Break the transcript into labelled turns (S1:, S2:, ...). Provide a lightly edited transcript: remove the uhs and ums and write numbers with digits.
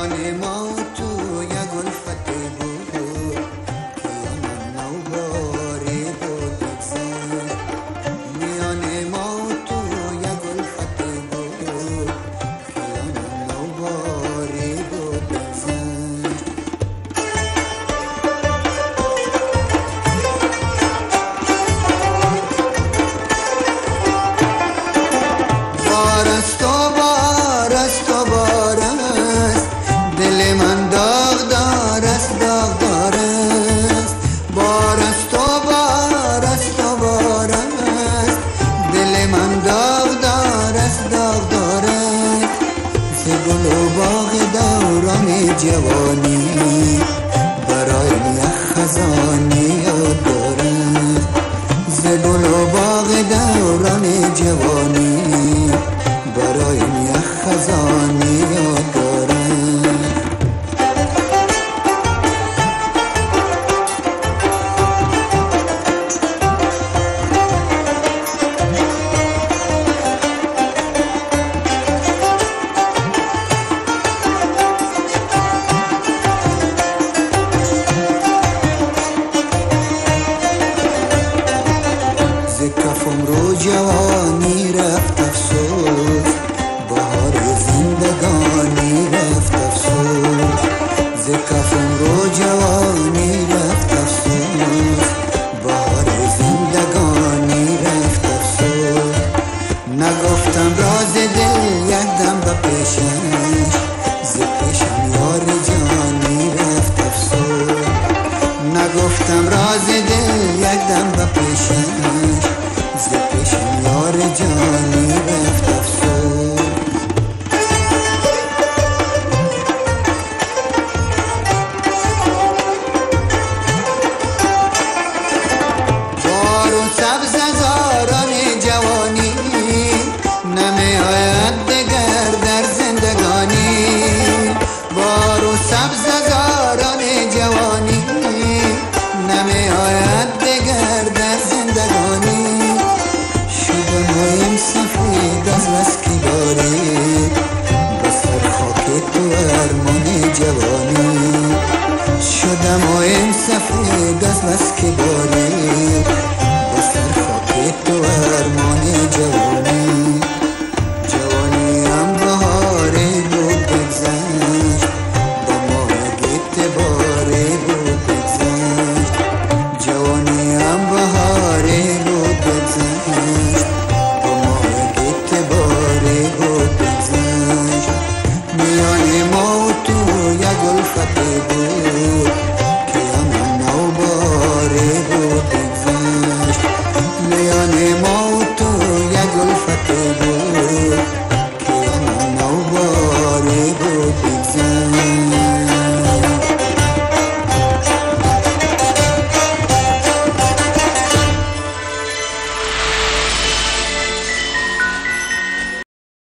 S1: میان ما تو یک الفت بود که آنم نوباری بود بگذر میان ما تو یک الفت بود که آنم نوباری بود بگذر بارست و بارست و بارست دل من داغدار است داغدار است بارست و بارست و بارست دل من داغدار است داغدار است ز گل و باغ دوران جوانی برای یک خزانی یاد دارد ز گل و باغ دوران جوانی برای یک خزانی یاد دارد کفم رو جوانی رفت افسوس بهار زندگانی رفت افسوس ز کفم رو جوانی رفت افسوس بهار زندگانی رفت افسوس نگفتم راز دل یک دم به پیشش ز پیشم یار جانی رفت افسوس نگفتم راز دل یک دم به پیشش ز پیشم یار جانی رفت افسوس بار و سبز هزاران جوانی نمی آید دگر در زندگانی بار و سبز هزاران جوانی نمی آید دگر در زندگانی شدم آیم سفید از بس که باری بسر خاک تو ارمان جوانی شدم آیم سفید از بس که باری بسر خاک تو ارمان جوانی